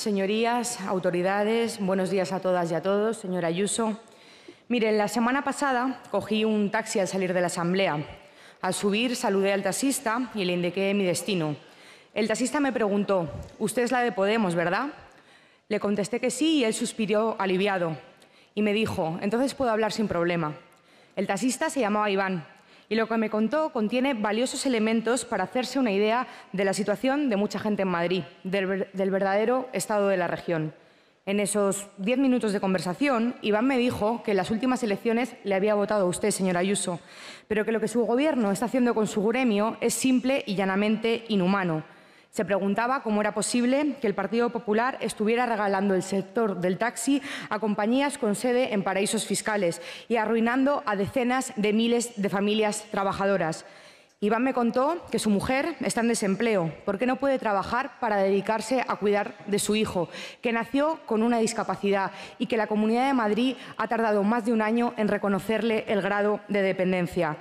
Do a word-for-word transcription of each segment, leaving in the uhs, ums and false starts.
señorías, autoridades, buenos días a todas y a todos. Señora Ayuso, miren, la semana pasada cogí un taxi al salir de la Asamblea. Al subir saludé al taxista y le indiqué mi destino. El taxista me preguntó, «Usted es la de Podemos, ¿verdad?». Le contesté que sí y él suspiró aliviado y me dijo, «Entonces puedo hablar sin problema». El taxista se llamaba Iván y lo que me contó contiene valiosos elementos para hacerse una idea de la situación de mucha gente en Madrid, del, del verdadero estado de la región. En esos diez minutos de conversación, Iván me dijo que en las últimas elecciones le había votado a usted, señora Ayuso, pero que lo que su Gobierno está haciendo con su gremio es simple y llanamente inhumano. Se preguntaba cómo era posible que el Partido Popular estuviera regalando el sector del taxi a compañías con sede en paraísos fiscales y arruinando a decenas de miles de familias trabajadoras. Iván me contó que su mujer está en desempleo porque no puede trabajar para dedicarse a cuidar de su hijo, que nació con una discapacidad y que la Comunidad de Madrid ha tardado más de un año en reconocerle el grado de dependencia.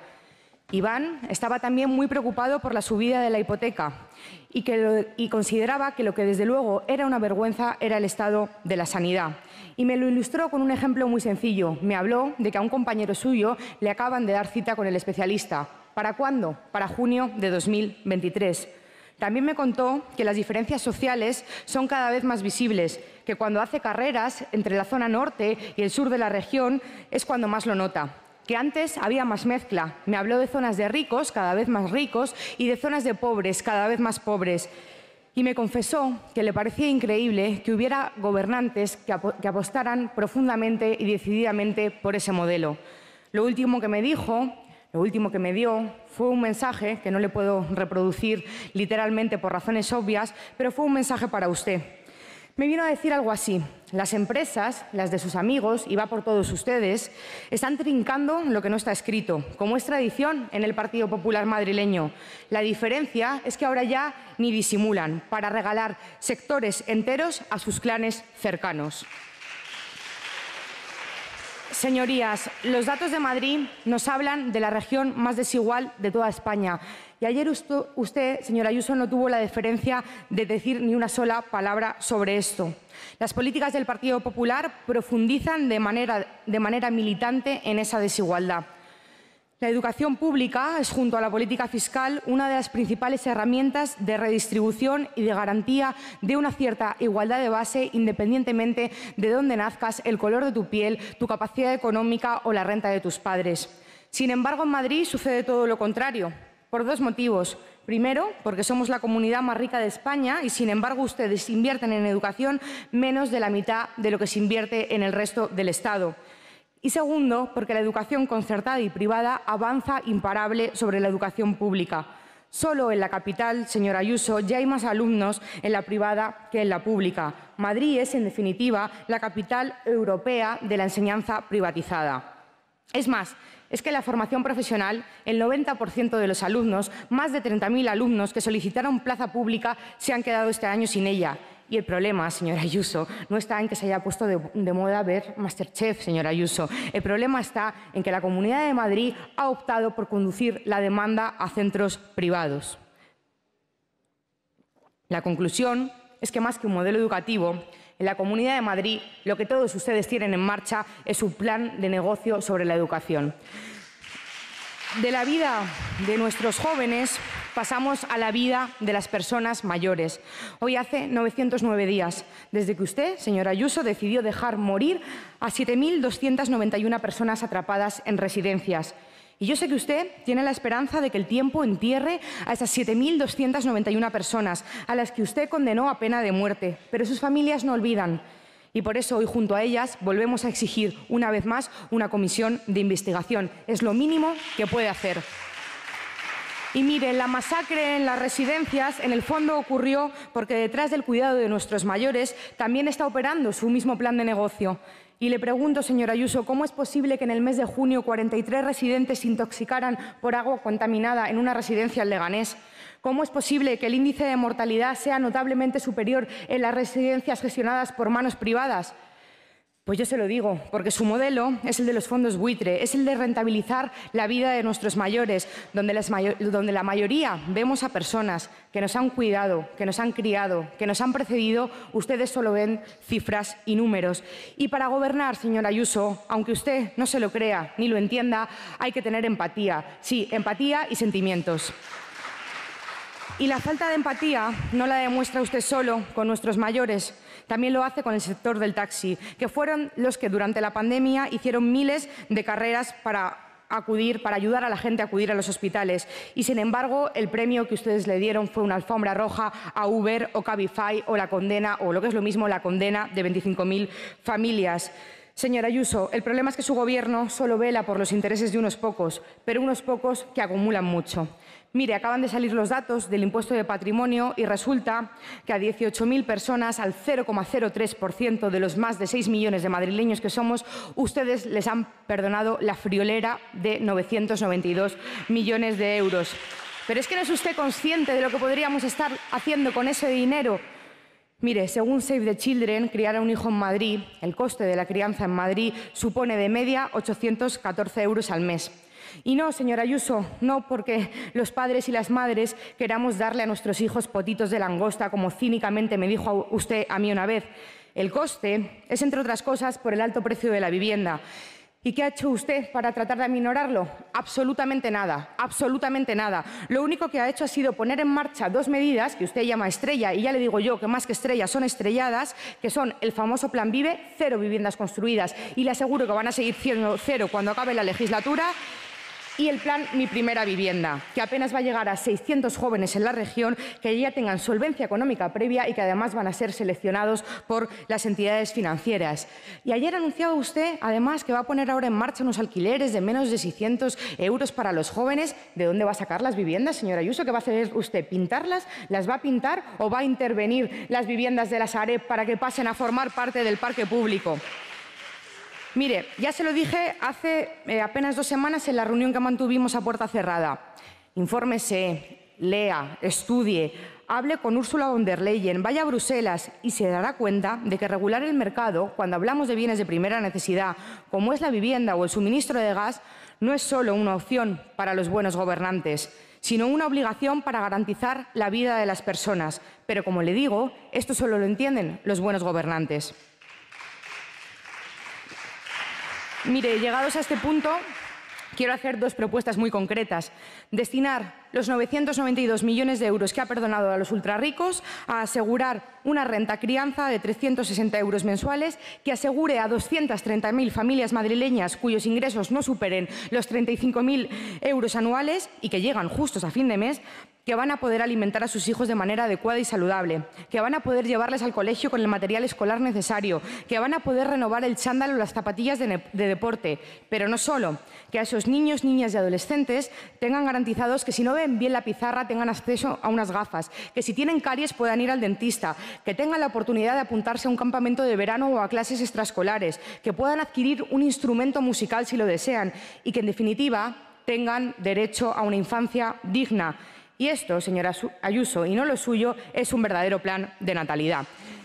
Iván estaba también muy preocupado por la subida de la hipoteca y, que lo, y consideraba que lo que desde luego era una vergüenza era el estado de la sanidad. Y me lo ilustró con un ejemplo muy sencillo. Me habló de que a un compañero suyo le acaban de dar cita con el especialista. ¿Para cuándo? Para junio de dos mil veintitrés. También me contó que las diferencias sociales son cada vez más visibles, que cuando hace carreras entre la zona norte y el sur de la región es cuando más lo nota. Que antes había más mezcla. Me habló de zonas de ricos, cada vez más ricos, y de zonas de pobres, cada vez más pobres. Y me confesó que le parecía increíble que hubiera gobernantes que, ap que apostaran profundamente y decididamente por ese modelo. Lo último que me dijo, lo último que me dio, fue un mensaje que no le puedo reproducir literalmente por razones obvias, pero fue un mensaje para usted. Me vino a decir algo así. Las empresas, las de sus amigos, y va por todos ustedes, están trincando lo que no está escrito, como es tradición en el Partido Popular madrileño. La diferencia es que ahora ya ni disimulan para regalar sectores enteros a sus clanes cercanos. Señorías, los datos de Madrid nos hablan de la región más desigual de toda España. Y ayer usted, señora Ayuso, no tuvo la deferencia de decir ni una sola palabra sobre esto. Las políticas del Partido Popular profundizan de manera, de manera militante en esa desigualdad. La educación pública es, junto a la política fiscal, una de las principales herramientas de redistribución y de garantía de una cierta igualdad de base, independientemente de dónde nazcas, el color de tu piel, tu capacidad económica o la renta de tus padres. Sin embargo, en Madrid sucede todo lo contrario, por dos motivos. Primero, porque somos la comunidad más rica de España y, sin embargo, ustedes invierten en educación menos de la mitad de lo que se invierte en el resto del Estado. Y segundo, porque la educación concertada y privada avanza imparable sobre la educación pública. Solo en la capital, señora Ayuso, ya hay más alumnos en la privada que en la pública. Madrid es, en definitiva, la capital europea de la enseñanza privatizada. Es más, es que en la formación profesional, el noventa por ciento de los alumnos, más de treinta mil alumnos que solicitaron plaza pública, se han quedado este año sin ella. Y el problema, señora Ayuso, no está en que se haya puesto de, de moda ver Masterchef, señora Ayuso. El problema está en que la Comunidad de Madrid ha optado por conducir la demanda a centros privados. La conclusión es que, más que un modelo educativo, en la Comunidad de Madrid lo que todos ustedes tienen en marcha es un plan de negocio sobre la educación. De la vida de nuestros jóvenes pasamos a la vida de las personas mayores. Hoy hace novecientos nueve días desde que usted, señora Ayuso, decidió dejar morir a siete mil doscientas noventa y una personas atrapadas en residencias. Y yo sé que usted tiene la esperanza de que el tiempo entierre a esas siete mil doscientas noventa y una personas a las que usted condenó a pena de muerte, pero sus familias no olvidan. Y por eso hoy, junto a ellas, volvemos a exigir una vez más una comisión de investigación. Es lo mínimo que puede hacer. Y mire, la masacre en las residencias en el fondo ocurrió porque detrás del cuidado de nuestros mayores también está operando su mismo plan de negocio. Y le pregunto, señora Ayuso, ¿cómo es posible que en el mes de junio cuarenta y tres residentes se intoxicaran por agua contaminada en una residencia en Leganés? ¿Cómo es posible que el índice de mortalidad sea notablemente superior en las residencias gestionadas por manos privadas? Pues yo se lo digo, porque su modelo es el de los fondos buitre, es el de rentabilizar la vida de nuestros mayores, donde, las mayo- donde la mayoría vemos a personas que nos han cuidado, que nos han criado, que nos han precedido. Ustedes solo ven cifras y números. Y para gobernar, señora Ayuso, aunque usted no se lo crea ni lo entienda, hay que tener empatía. Sí, empatía y sentimientos. Y la falta de empatía no la demuestra usted solo con nuestros mayores, también lo hace con el sector del taxi, que fueron los que durante la pandemia hicieron miles de carreras para acudir, para ayudar a la gente a acudir a los hospitales. Y, sin embargo, el premio que ustedes le dieron fue una alfombra roja a Uber o Cabify o la condena, o lo que es lo mismo, la condena de veinticinco mil familias. Señora Ayuso, el problema es que su Gobierno solo vela por los intereses de unos pocos, pero unos pocos que acumulan mucho. Mire, acaban de salir los datos del impuesto de patrimonio y resulta que a dieciocho mil personas, al cero coma cero tres por ciento de los más de seis millones de madrileños que somos, ustedes les han perdonado la friolera de novecientos noventa y dos millones de euros. Pero es que no es usted consciente de lo que podríamos estar haciendo con ese dinero. Mire, según Save the Children, criar a un hijo en Madrid, el coste de la crianza en Madrid supone de media ochocientos catorce euros al mes. Y no, señora Ayuso, no porque los padres y las madres queramos darle a nuestros hijos potitos de langosta, como cínicamente me dijo usted a mí una vez. El coste es, entre otras cosas, por el alto precio de la vivienda. ¿Y qué ha hecho usted para tratar de aminorarlo? Absolutamente nada, absolutamente nada. Lo único que ha hecho ha sido poner en marcha dos medidas que usted llama estrella, y ya le digo yo que más que estrellas son estrelladas, que son el famoso Plan Vive, cero viviendas construidas, y le aseguro que van a seguir siendo cero cuando acabe la legislatura, y el plan Mi Primera Vivienda, que apenas va a llegar a seiscientos jóvenes en la región que ya tengan solvencia económica previa y que además van a ser seleccionados por las entidades financieras. Y ayer anunciaba usted, además, que va a poner ahora en marcha unos alquileres de menos de seiscientos euros para los jóvenes. ¿De dónde va a sacar las viviendas, señora Ayuso? ¿Qué va a hacer usted? ¿Pintarlas? ¿Las va a pintar o va a intervenir las viviendas de la Sareb para que pasen a formar parte del parque público? Mire, ya se lo dije hace eh, apenas dos semanas en la reunión que mantuvimos a puerta cerrada. Infórmese, lea, estudie, hable con Ursula von der Leyen, vaya a Bruselas y se dará cuenta de que regular el mercado, cuando hablamos de bienes de primera necesidad, como es la vivienda o el suministro de gas, no es solo una opción para los buenos gobernantes, sino una obligación para garantizar la vida de las personas. Pero, como le digo, esto solo lo entienden los buenos gobernantes. Mire, llegados a este punto, quiero hacer dos propuestas muy concretas. Destinar los novecientos noventa y dos millones de euros que ha perdonado a los ultrarricos a asegurar una renta crianza de trescientos sesenta euros mensuales que asegure a doscientas treinta mil familias madrileñas cuyos ingresos no superen los treinta y cinco mil euros anuales y que llegan justos a fin de mes, que van a poder alimentar a sus hijos de manera adecuada y saludable, que van a poder llevarles al colegio con el material escolar necesario, que van a poder renovar el chándal o las zapatillas de, de deporte. Pero no solo, que a esos niños, niñas y adolescentes tengan garantizados que si no ven bien la pizarra tengan acceso a unas gafas, que si tienen caries puedan ir al dentista, que tengan la oportunidad de apuntarse a un campamento de verano o a clases extraescolares, que puedan adquirir un instrumento musical si lo desean y que, en definitiva, tengan derecho a una infancia digna. Y esto, señora Ayuso, y no lo suyo, es un verdadero plan de natalidad.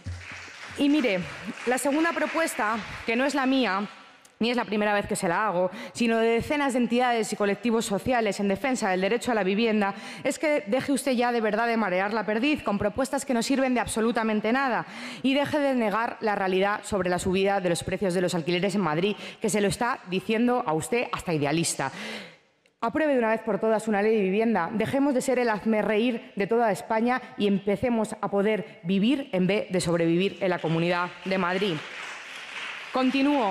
Y mire, la segunda propuesta, que no es la mía, ni es la primera vez que se la hago, sino de decenas de entidades y colectivos sociales en defensa del derecho a la vivienda, es que deje usted ya de verdad de marear la perdiz con propuestas que no sirven de absolutamente nada y deje de negar la realidad sobre la subida de los precios de los alquileres en Madrid, que se lo está diciendo a usted hasta idealista. Apruebe de una vez por todas una ley de vivienda, dejemos de ser el hazmerreír de toda España y empecemos a poder vivir en vez de sobrevivir en la Comunidad de Madrid. Continúo.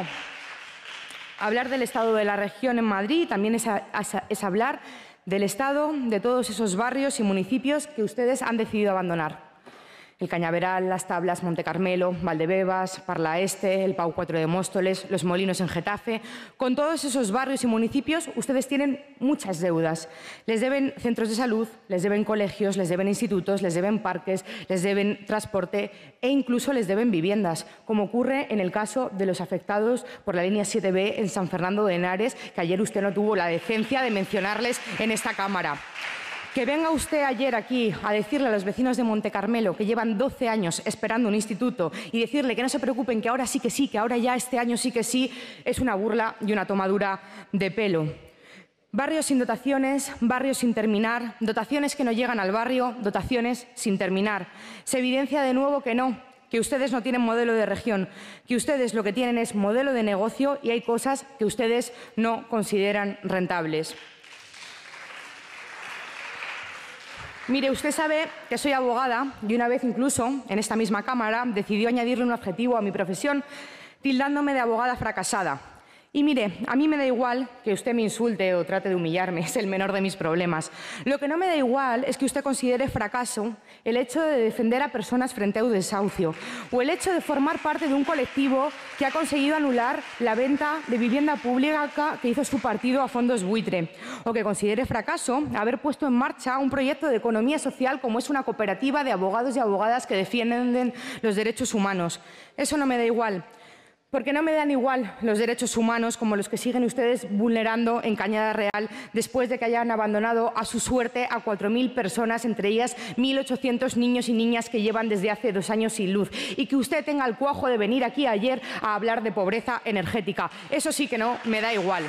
Hablar del estado de la región en Madrid también es, a, es hablar del estado de todos esos barrios y municipios que ustedes han decidido abandonar. El Cañaveral, Las Tablas, Monte Carmelo, Valdebebas, Parla Este, el Pau cuatro de Móstoles, Los Molinos en Getafe. Con todos esos barrios y municipios ustedes tienen muchas deudas. Les deben centros de salud, les deben colegios, les deben institutos, les deben parques, les deben transporte e incluso les deben viviendas, como ocurre en el caso de los afectados por la línea siete B en San Fernando de Henares, que ayer usted no tuvo la decencia de mencionarles en esta Cámara. Que venga usted ayer aquí a decirle a los vecinos de Montecarmelo que llevan doce años esperando un instituto y decirle que no se preocupen, que ahora sí que sí, que ahora ya este año sí que sí, es una burla y una tomadura de pelo. Barrios sin dotaciones, barrios sin terminar, dotaciones que no llegan al barrio, dotaciones sin terminar. Se evidencia de nuevo que no, que ustedes no tienen modelo de región, que ustedes lo que tienen es modelo de negocio y hay cosas que ustedes no consideran rentables. Mire, usted sabe que soy abogada y una vez incluso, en esta misma Cámara, decidió añadirle un adjetivo a mi profesión tildándome de abogada fracasada. Y mire, a mí me da igual que usted me insulte o trate de humillarme, es el menor de mis problemas. Lo que no me da igual es que usted considere fracaso el hecho de defender a personas frente a un desahucio o el hecho de formar parte de un colectivo que ha conseguido anular la venta de vivienda pública que hizo su partido a fondos buitre o que considere fracaso haber puesto en marcha un proyecto de economía social como es una cooperativa de abogados y abogadas que defienden los derechos humanos. Eso no me da igual. Porque no me dan igual los derechos humanos como los que siguen ustedes vulnerando en Cañada Real después de que hayan abandonado a su suerte a cuatro mil personas, entre ellas mil ochocientos niños y niñas que llevan desde hace dos años sin luz. Y que usted tenga el cuajo de venir aquí ayer a hablar de pobreza energética. Eso sí que no me da igual.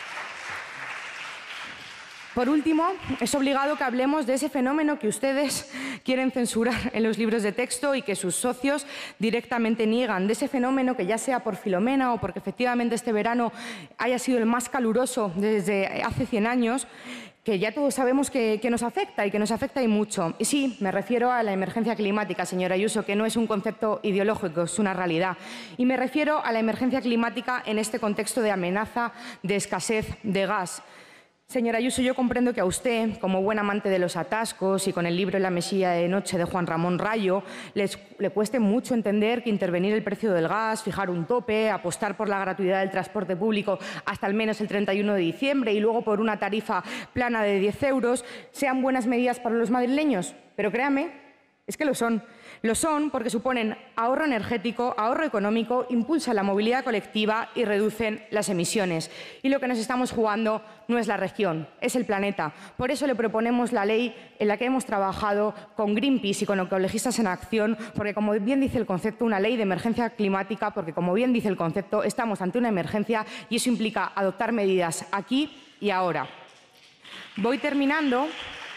Por último, es obligado que hablemos de ese fenómeno que ustedes quieren censurar en los libros de texto y que sus socios directamente niegan, de ese fenómeno que ya sea por Filomena o porque efectivamente este verano haya sido el más caluroso desde hace cien años, que ya todos sabemos que, que nos afecta y que nos afecta y mucho. Y sí, me refiero a la emergencia climática, señora Ayuso, que no es un concepto ideológico, es una realidad. Y me refiero a la emergencia climática en este contexto de amenaza de escasez de gas. Señora Ayuso, yo comprendo que a usted, como buen amante de los atascos y con el libro La Mesía de noche de Juan Ramón Rayo, les, le cueste mucho entender que intervenir el precio del gas, fijar un tope, apostar por la gratuidad del transporte público hasta al menos el treinta y uno de diciembre y luego por una tarifa plana de diez euros sean buenas medidas para los madrileños. Pero créame, es que lo son. Lo son porque suponen ahorro energético, ahorro económico, impulsan la movilidad colectiva y reducen las emisiones. Y lo que nos estamos jugando no es la región, es el planeta. Por eso le proponemos la ley en la que hemos trabajado con Greenpeace y con Ecologistas en Acción, porque como bien dice el concepto, una ley de emergencia climática, porque como bien dice el concepto, estamos ante una emergencia y eso implica adoptar medidas aquí y ahora. Voy terminando.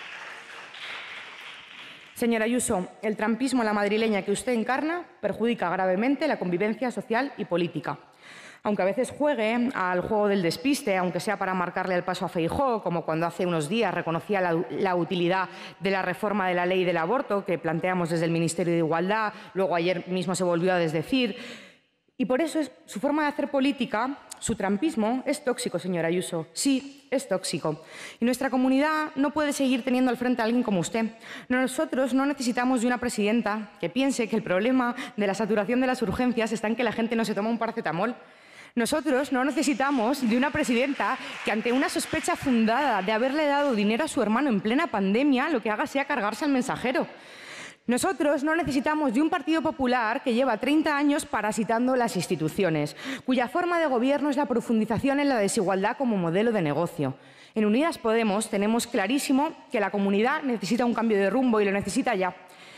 Señora Ayuso, el trumpismo a la madrileña que usted encarna perjudica gravemente la convivencia social y política. Aunque a veces juegue al juego del despiste, aunque sea para marcarle el paso a Feijóo, como cuando hace unos días reconocía la, la utilidad de la reforma de la ley del aborto que planteamos desde el Ministerio de Igualdad, luego ayer mismo se volvió a desdecir. Y por eso es, su forma de hacer política, su trumpismo, es tóxico, señora Ayuso. Sí, es tóxico. Y nuestra comunidad no puede seguir teniendo al frente a alguien como usted. Nosotros no necesitamos de una presidenta que piense que el problema de la saturación de las urgencias está en que la gente no se toma un paracetamol. Nosotros no necesitamos de una presidenta que, ante una sospecha fundada de haberle dado dinero a su hermano en plena pandemia, lo que haga sea cargarse al mensajero. Nosotros no necesitamos de un Partido Popular que lleva treinta años parasitando las instituciones, cuya forma de gobierno es la profundización en la desigualdad como modelo de negocio. En Unidas Podemos tenemos clarísimo que la comunidad necesita un cambio de rumbo y lo necesita ya.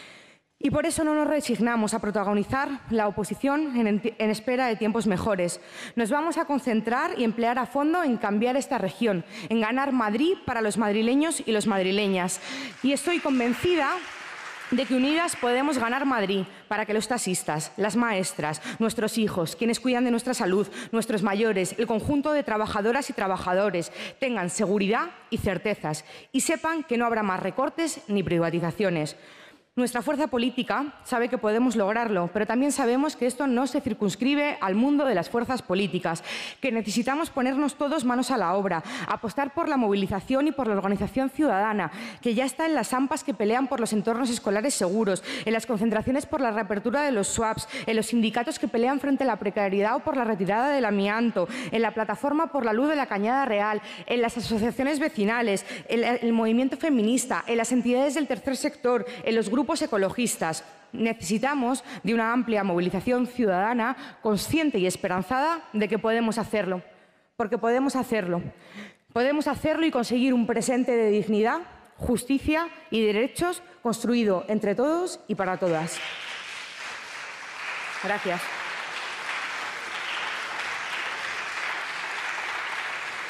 Y por eso no nos resignamos a protagonizar la oposición en, en espera de tiempos mejores. Nos vamos a concentrar y emplear a fondo en cambiar esta región, en ganar Madrid para los madrileños y las madrileñas. Y estoy convencida de que unidas podemos ganar Madrid para que los taxistas, las maestras, nuestros hijos, quienes cuidan de nuestra salud, nuestros mayores, el conjunto de trabajadoras y trabajadores tengan seguridad y certezas y sepan que no habrá más recortes ni privatizaciones. Nuestra fuerza política sabe que podemos lograrlo, pero también sabemos que esto no se circunscribe al mundo de las fuerzas políticas, que necesitamos ponernos todos manos a la obra, apostar por la movilización y por la organización ciudadana, que ya está en las AMPAs que pelean por los entornos escolares seguros, en las concentraciones por la reapertura de los swaps, en los sindicatos que pelean frente a la precariedad o por la retirada del amianto, en la plataforma por la luz de la Cañada Real, en las asociaciones vecinales, en el movimiento feminista, en las entidades del tercer sector, en los grupos ecologistas. Necesitamos de una amplia movilización ciudadana consciente y esperanzada de que podemos hacerlo, porque podemos hacerlo. Podemos hacerlo y conseguir un presente de dignidad, justicia y derechos construido entre todos y para todas. Gracias.